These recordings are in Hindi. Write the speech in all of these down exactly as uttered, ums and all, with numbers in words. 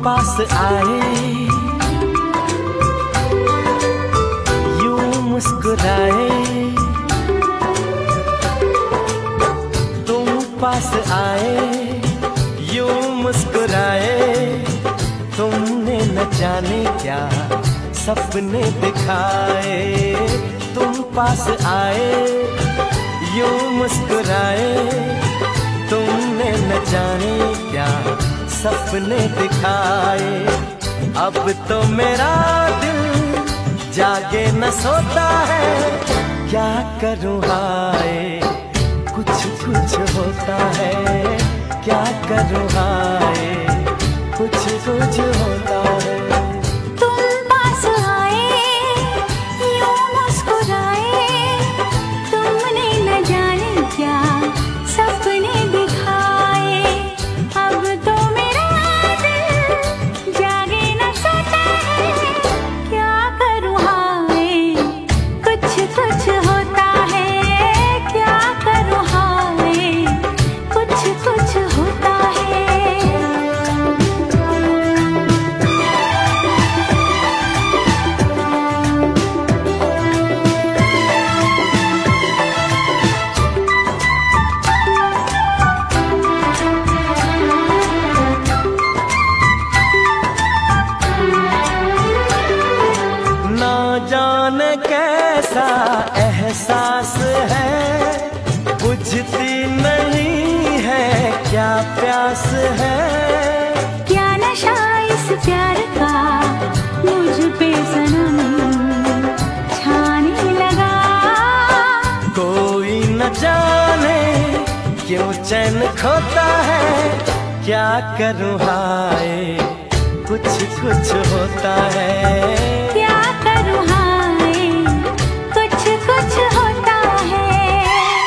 पास आए, यूं मुस्कुराए, तुम पास आए, यूं मुस्कुराए, तुमने न जाने क्या सपने दिखाए। तुम पास आए, यूं मुस्कुराए, तुमने न जाने क्या सपने दिखाए। अब तो मेरा दिल जागे न सोता है, क्या करूँ हाय कुछ कुछ होता है, क्या करूँ हाय कुछ कुछ होता है। जाने कैसा एहसास है, बुझती नहीं है क्या प्यास है। क्या नशा इस प्यार का मुझ पे सनम छाने लगा। कोई न जाने क्यों चैन खोता है, क्या करूँ हाय कुछ कुछ होता है। क्या करूँ हाय कुछ कुछ होता है।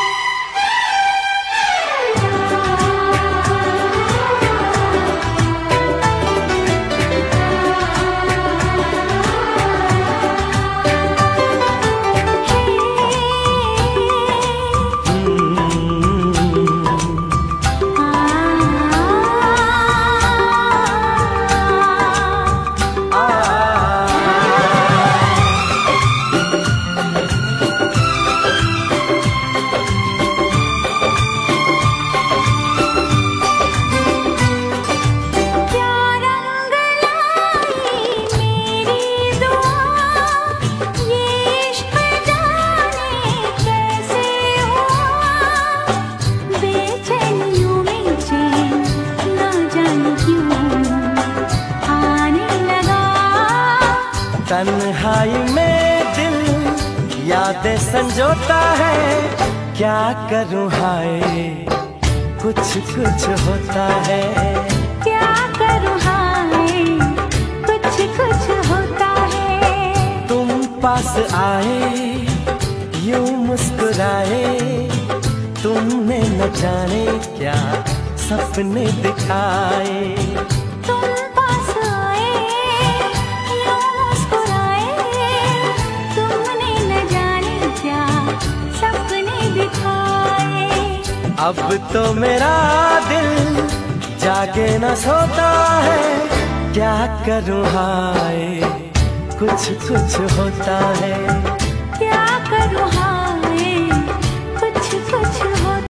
तन्हाई में दिल यादें संजोता है, क्या करूँ हाय कुछ कुछ होता है। क्या करूँ हाय कुछ कुछ होता है। तुम पास आए, यूं मुस्कुराए, तुमने न जाने क्या सपने दिखाए। तुम पास आए, यूं मुस्कुराए, तुमने न जाने क्या सपने दिखाए। अब तो मेरा दिल जागे न सोता है, क्या करूँ हाय कुछ कुछ होता है। क्या करूँ हाय